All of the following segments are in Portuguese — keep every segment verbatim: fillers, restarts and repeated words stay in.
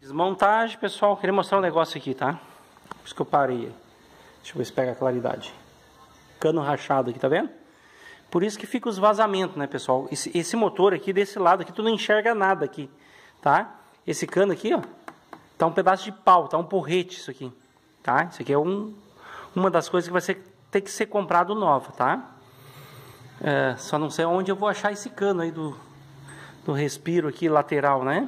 Desmontagem, pessoal. Queria mostrar um negócio aqui, tá? Por isso que eu parei. Deixa eu ver se pega a claridade. Cano rachado aqui, tá vendo? Por isso que fica os vazamentos, né, pessoal? Esse, esse motor aqui, desse lado aqui, tu não enxerga nada aqui, tá? Esse cano aqui, ó, tá um pedaço de pau, tá um porrete isso aqui, tá? Isso aqui é um, uma das coisas que vai ser, ter que ser comprado nova, tá? É, só não sei onde eu vou achar esse cano aí do, do respiro aqui, lateral, né?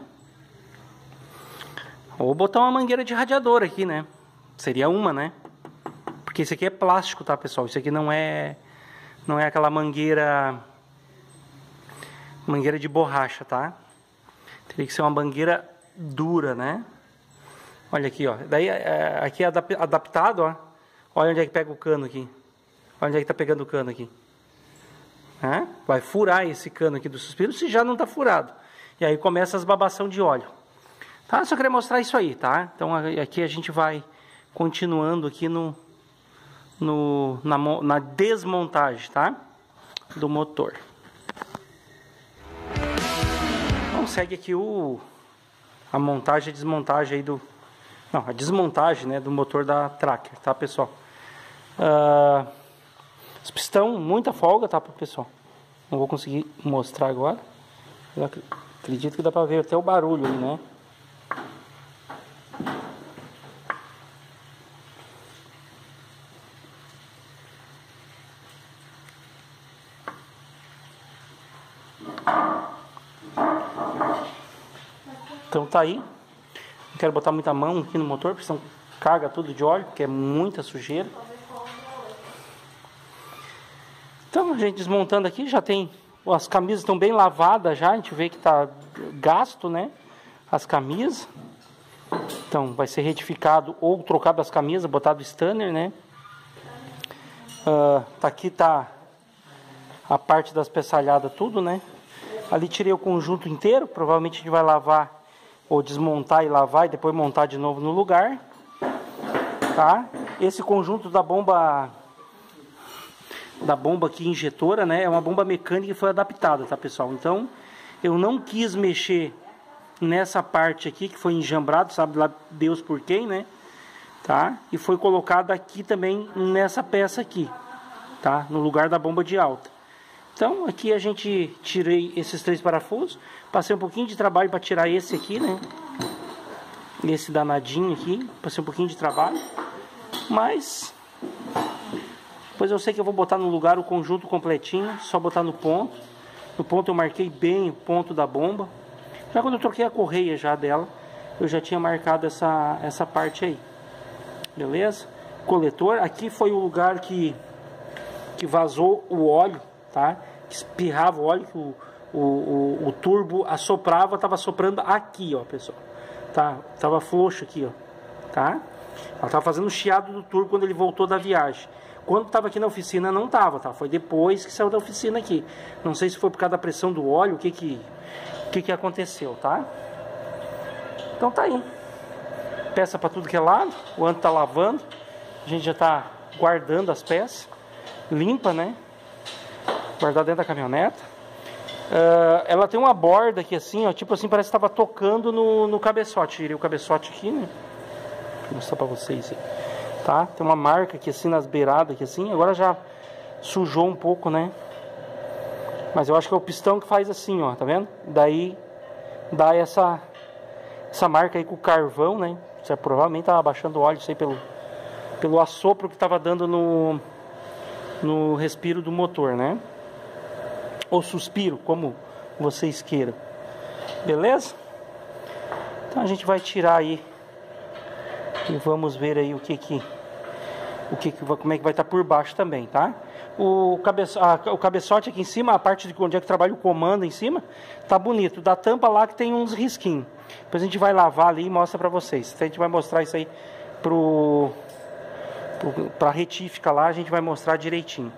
Ou botar uma mangueira de radiador aqui, né? Seria uma, né? Porque esse aqui é plástico, tá, pessoal? Isso aqui não é... Não é aquela mangueira... Mangueira de borracha, tá? Teria que ser uma mangueira dura, né? Olha aqui, ó. Daí, é, aqui é adaptado, ó. Olha onde é que pega o cano aqui. Olha onde é que tá pegando o cano aqui. É? Vai furar esse cano aqui do suspiro se já não tá furado. E aí começa as babação de óleo. Tá? Só queria mostrar isso aí, tá? Então aqui a gente vai continuando aqui no... No, na, na desmontagem, tá? Do motor. Então segue aqui o a montagem e desmontagem aí do não, a desmontagem, né, do motor da Tracker, tá, pessoal? Uh, os pistão, muita folga, tá, pessoal? Não vou conseguir mostrar agora. Eu acredito que dá pra ver até o barulho aí, né? Então tá aí. Não quero botar muita mão aqui no motor, porque senão caga tudo de óleo, porque é muita sujeira. Então a gente desmontando aqui, já tem... As camisas estão bem lavadas já, a gente vê que tá gasto, né? As camisas. Então vai ser retificado ou trocado as camisas, botado Stanner, né? Uh, tá aqui tá a parte das peçalhadas tudo, né? Ali tirei o conjunto inteiro, provavelmente a gente vai lavar ou desmontar e lavar e depois montar de novo no lugar, tá? Esse conjunto da bomba da bomba aqui injetora, né, é uma bomba mecânica que foi adaptada, tá, pessoal? Então eu não quis mexer nessa parte aqui que foi enjambrado, sabe lá Deus por quem, né? Tá? E foi colocado aqui também nessa peça aqui, tá? No lugar da bomba de alta. Então aqui a gente tirei esses três parafusos, passei um pouquinho de trabalho para tirar esse aqui, né? Esse danadinho aqui, passei um pouquinho de trabalho, mas depois eu sei que eu vou botar no lugar o conjunto completinho, só botar no ponto. No ponto eu marquei bem o ponto da bomba. Já quando eu troquei a correia já dela, eu já tinha marcado essa, essa parte aí. Beleza? Coletor, aqui foi o lugar que, que vazou o óleo, tá? Espirrava o óleo, que o, o, o, o turbo assoprava, tava soprando aqui, ó, pessoal. Tá? Tava frouxo aqui, ó. Tá? Ela tava fazendo o chiado do turbo quando ele voltou da viagem. Quando tava aqui na oficina não tava, tá? Foi depois que saiu da oficina aqui. Não sei se foi por causa da pressão do óleo, o que que, o que, que aconteceu, tá? Então tá aí. Peça para tudo que é lado. O Ando tá lavando. A gente já tá guardando as peças. Limpa, né? Guardar dentro da caminhoneta. Uh, ela tem uma borda aqui assim, ó. Tipo assim, parece que estava tocando no, no cabeçote. Tirei o cabeçote aqui, né? Vou mostrar pra vocês aí. Tá? Tem uma marca aqui assim nas beiradas aqui assim. Agora já sujou um pouco, né? Mas eu acho que é o pistão que faz assim, ó. Tá vendo? Daí dá essa, essa marca aí com o carvão, né? Você provavelmente tava baixando o óleo, sei, pelo, pelo assopro que tava dando no, no respiro do motor, né? Ou suspiro, como vocês queiram. Beleza? Então a gente vai tirar aí e vamos ver aí o que que o que que como é que vai estar por baixo também, tá? O cabeço, a, o cabeçote aqui em cima, a parte de onde é que trabalha o comando em cima, tá bonito. Da tampa lá que tem uns risquinhos. Depois a gente vai lavar ali e mostra pra vocês. Então a gente vai mostrar isso aí pro, pro pra retífica lá, a gente vai mostrar direitinho.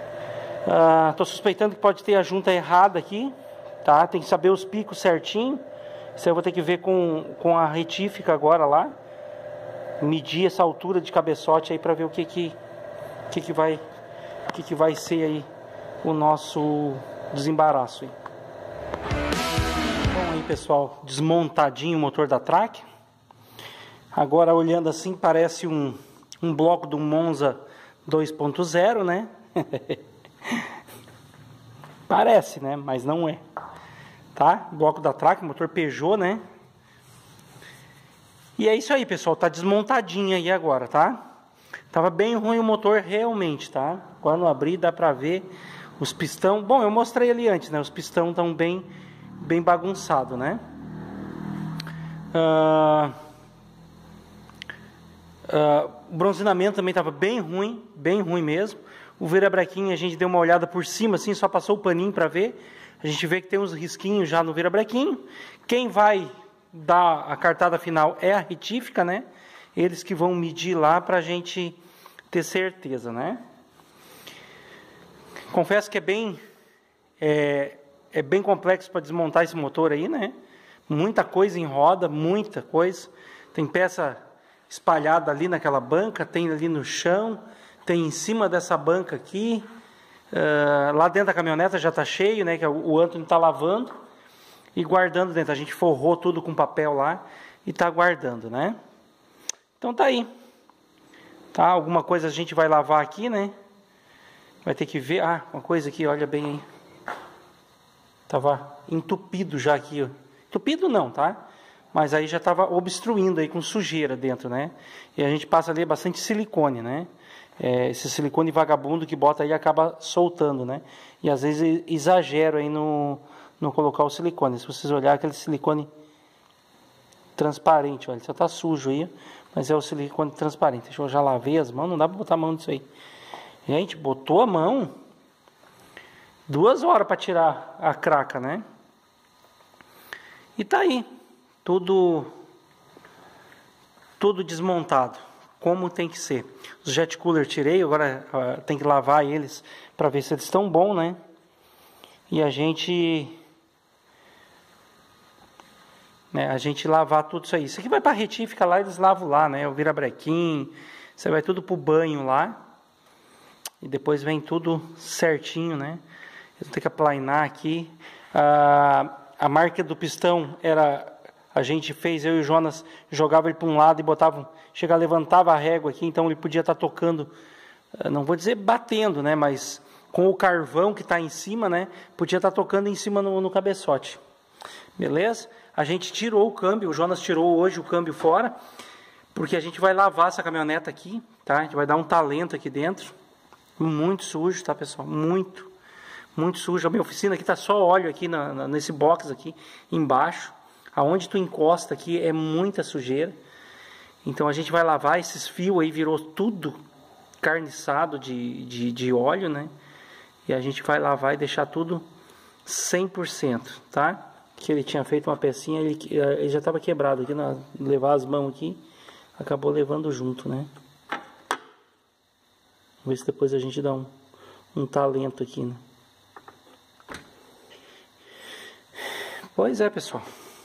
Uh, tô suspeitando que pode ter a junta errada aqui, tá? Tem que saber os picos certinho. Isso aí eu vou ter que ver com, com a retífica agora lá. Medir essa altura de cabeçote aí para ver o que que, que que vai o que que vai ser aí o nosso desembaraço aí. Bom aí, pessoal, desmontadinho o motor da Tracker. Agora olhando assim parece um, um bloco do Monza dois ponto zero, né? Parece, né? Mas não é. Tá? Bloco da Tracker, motor Peugeot, né? E é isso aí, pessoal. Tá desmontadinho aí agora, tá? Tava bem ruim o motor realmente, tá? Quando abrir dá pra ver os pistão. Bom, eu mostrei ali antes, né? Os pistão estão bem, bem bagunçados, né? Ah... Uh, o bronzeamento também estava bem ruim, bem ruim mesmo. O virabrequim a gente deu uma olhada por cima, assim, só passou o paninho para ver. A gente vê que tem uns risquinhos já no virabrequim. Quem vai dar a cartada final é a retífica, né? Eles que vão medir lá para a gente ter certeza, né? Confesso que é bem, é, é bem complexo para desmontar esse motor aí, né? Muita coisa em roda, muita coisa. Tem peça espalhada ali naquela banca, tem ali no chão, tem em cima dessa banca aqui, uh, lá dentro da caminhoneta já está cheio, né, que o Antônio está lavando e guardando dentro. A gente forrou tudo com papel lá e está guardando, né? Então tá aí, tá? Alguma coisa a gente vai lavar aqui, né? Vai ter que ver, ah, uma coisa aqui, olha bem aí, tava entupido já aqui, ó. Entupido não, tá? Mas aí já estava obstruindo aí com sujeira dentro, né? E a gente passa ali bastante silicone, né? É, esse silicone vagabundo que bota aí acaba soltando, né? E às vezes exagero aí no, no colocar o silicone. Se vocês olharem aquele silicone transparente, olha, só tá sujo aí, mas é o silicone transparente. Deixa eu já lavei as mãos, não dá para botar a mão nisso aí. Gente, botou a mão duas horas para tirar a craca, né? E tá aí. Tudo, tudo desmontado, como tem que ser. Os jet cooler tirei, agora uh, tem que lavar eles para ver se eles estão bons, né? E a gente, né, a gente lavar tudo isso aí. Isso aqui vai para a retífica lá, eles lavam lá, né? O virabrequim, você vai tudo pro banho lá. E depois vem tudo certinho, né? Eu vou ter que aplainar aqui. Uh, a marca do pistão era... A gente fez, eu e o Jonas, jogava ele para um lado e botava, chegava, levantava a régua aqui, então ele podia estar tocando, não vou dizer batendo, né, mas com o carvão que está em cima, né, podia estar tocando em cima no, no cabeçote. Beleza? A gente tirou o câmbio, o Jonas tirou hoje o câmbio fora, porque a gente vai lavar essa caminhoneta aqui, tá? A gente vai dar um talento aqui dentro, muito sujo, tá, pessoal? Muito, muito sujo. A minha oficina aqui está só óleo aqui na, na, nesse box aqui embaixo. Aonde tu encosta aqui é muita sujeira. Então a gente vai lavar esses fios aí, virou tudo carniçado de, de, de óleo, né? E a gente vai lavar e deixar tudo cem por cento, tá? Que ele tinha feito uma pecinha, ele, ele já estava quebrado aqui, na, levar as mãos aqui, acabou levando junto, né? Vamos ver se depois a gente dá um, um talento aqui, né? Pois é, pessoal.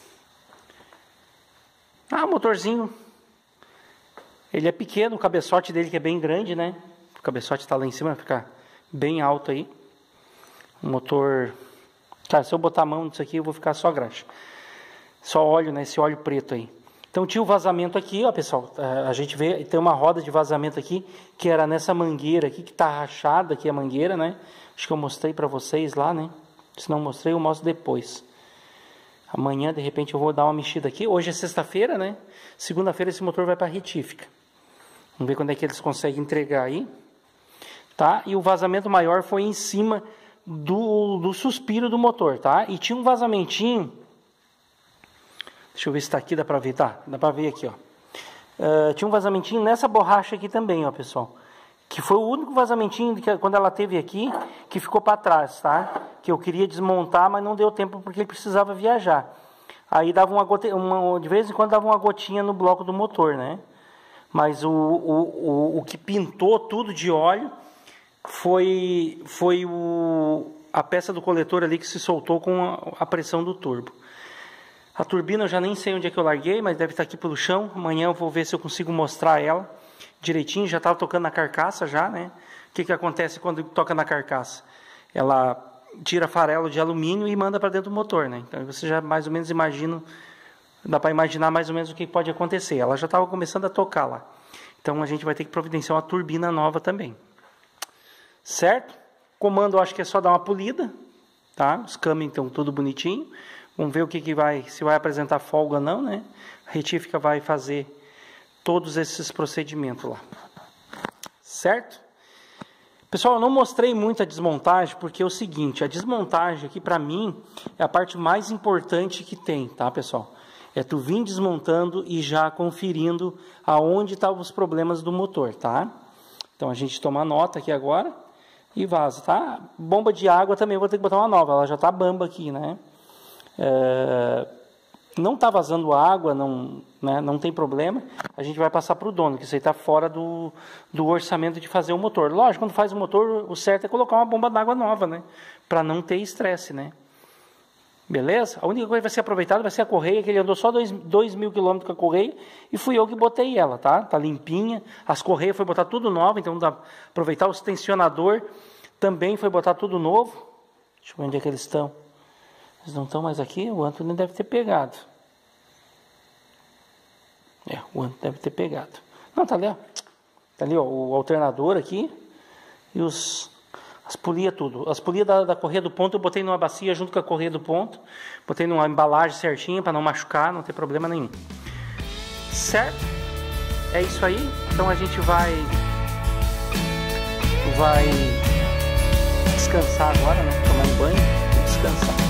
Ah, o motorzinho, ele é pequeno, o cabeçote dele que é bem grande, né? O cabeçote está lá em cima, vai ficar bem alto aí. O motor, cara, se eu botar a mão nisso aqui, eu vou ficar só graxa. Só óleo, né? Esse óleo preto aí. Então tinha o vazamento aqui, ó, pessoal. A gente vê, tem uma roda de vazamento aqui, que era nessa mangueira aqui, que tá rachada aqui a mangueira, né? Acho que eu mostrei para vocês lá, né? Se não mostrei, eu mostro depois. Amanhã, de repente, eu vou dar uma mexida aqui. Hoje é sexta-feira, né? Segunda-feira esse motor vai para a retífica. Vamos ver quando é que eles conseguem entregar aí. Tá? E o vazamento maior foi em cima do, do suspiro do motor, tá? E tinha um vazamentinho. Deixa eu ver se está aqui, dá para ver. Tá, dá para ver aqui, ó. Uh, tinha um vazamentinho nessa borracha aqui também, ó, pessoal. Que foi o único vazamentinho que quando ela teve aqui, que ficou para trás, tá? Que eu queria desmontar, mas não deu tempo porque ele precisava viajar. Aí dava uma, gote... uma de vez em quando dava uma gotinha no bloco do motor, né? Mas o, o, o, o que pintou tudo de óleo foi, foi o, a peça do coletor ali que se soltou com a, a pressão do turbo. A turbina eu já nem sei onde é que eu larguei, mas deve estar aqui pelo chão. Amanhã eu vou ver se eu consigo mostrar ela direitinho. Já estava tocando na carcaça já, né? O que, que acontece quando toca na carcaça? Ela tira farelo de alumínio e manda para dentro do motor, né? Então você já mais ou menos imagina dá para imaginar mais ou menos o que pode acontecer. Ela já estava começando a tocar lá. Então a gente vai ter que providenciar uma turbina nova também. Certo? Comando, eu acho que é só dar uma polida, tá? Os câmbios estão tudo bonitinho. Vamos ver o que, que vai, se vai apresentar folga ou não, né? A retífica vai fazer todos esses procedimentos lá. Certo? Pessoal, eu não mostrei muito a desmontagem, porque é o seguinte, a desmontagem aqui para mim é a parte mais importante que tem, tá, pessoal? É tu vir desmontando e já conferindo aonde estavam os problemas do motor, tá? Então a gente toma nota aqui agora e vaza, tá? Bomba de água também vou ter que botar uma nova, ela já tá bamba aqui, né? É... Não tá vazando água, não, né? Não tem problema. A gente vai passar para o dono, que isso aí tá fora do, do orçamento de fazer o motor. Lógico, quando faz o motor, o certo é colocar uma bomba d'água nova, né? Para não ter estresse, né? Beleza? A única coisa que vai ser aproveitada vai ser a correia, que ele andou só dois mil quilômetros com a correia, e fui eu que botei ela, tá? Tá limpinha, as correias foi botar tudo novo, então dá pra aproveitar. O tensionador também foi botar tudo novo. Deixa eu ver onde é que eles estão. Eles não estão mais aqui, o Antônio deve ter pegado. É, o Antônio deve ter pegado. Não, tá ali, ó. Tá ali, ó, o alternador aqui, e os... As polias tudo. As polias da, da correia do ponto eu botei numa bacia junto com a correia do ponto. Botei numa embalagem certinha para não machucar, não ter problema nenhum. Certo? É isso aí. Então a gente vai... Vai descansar agora, né? Tomar um banho e descansar.